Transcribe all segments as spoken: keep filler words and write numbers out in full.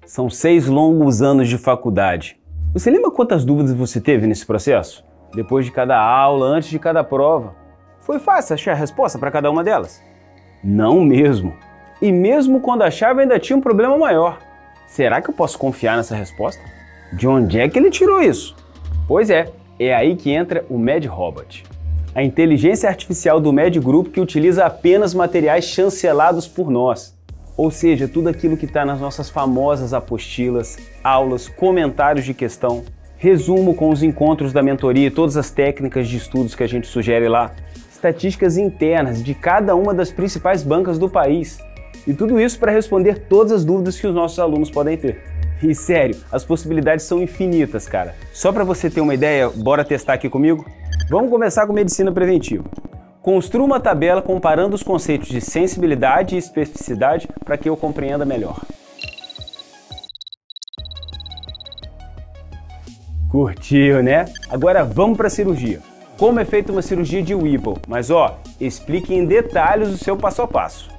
São seis longos anos de faculdade. Você lembra quantas dúvidas você teve nesse processo? Depois de cada aula, antes de cada prova. Foi fácil achar a resposta para cada uma delas? Não mesmo. E mesmo quando achava, ainda tinha um problema maior. Será que eu posso confiar nessa resposta? De onde é que ele tirou isso? Pois é, é aí que entra o MedRobot. A inteligência artificial do MedGroup que utiliza apenas materiais chancelados por nós. Ou seja, tudo aquilo que está nas nossas famosas apostilas, aulas, comentários de questão, resumo com os encontros da mentoria e todas as técnicas de estudos que a gente sugere lá, estatísticas internas de cada uma das principais bancas do país. E tudo isso para responder todas as dúvidas que os nossos alunos podem ter. E sério, as possibilidades são infinitas, cara. Só para você ter uma ideia, bora testar aqui comigo? Vamos começar com medicina preventiva. Construa uma tabela comparando os conceitos de sensibilidade e especificidade para que eu compreenda melhor. Curtiu, né? Agora vamos para a cirurgia. Como é feita uma cirurgia de Whipple? Mas ó, explique em detalhes o seu passo a passo.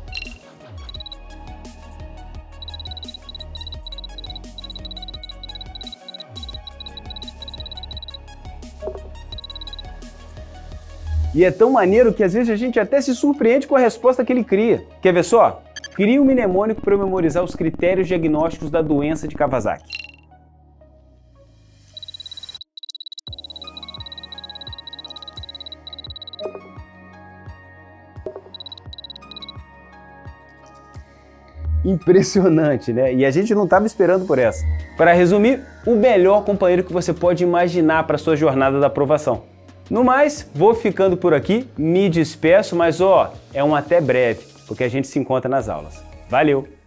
E é tão maneiro que às vezes a gente até se surpreende com a resposta que ele cria. Quer ver só? Cria um mnemônico para eu memorizar os critérios diagnósticos da doença de Kawasaki. Impressionante, né? E a gente não estava esperando por essa. Para resumir, o melhor companheiro que você pode imaginar para sua jornada da aprovação. No mais, vou ficando por aqui, me despeço, mas ó, é um até breve, porque a gente se encontra nas aulas. Valeu!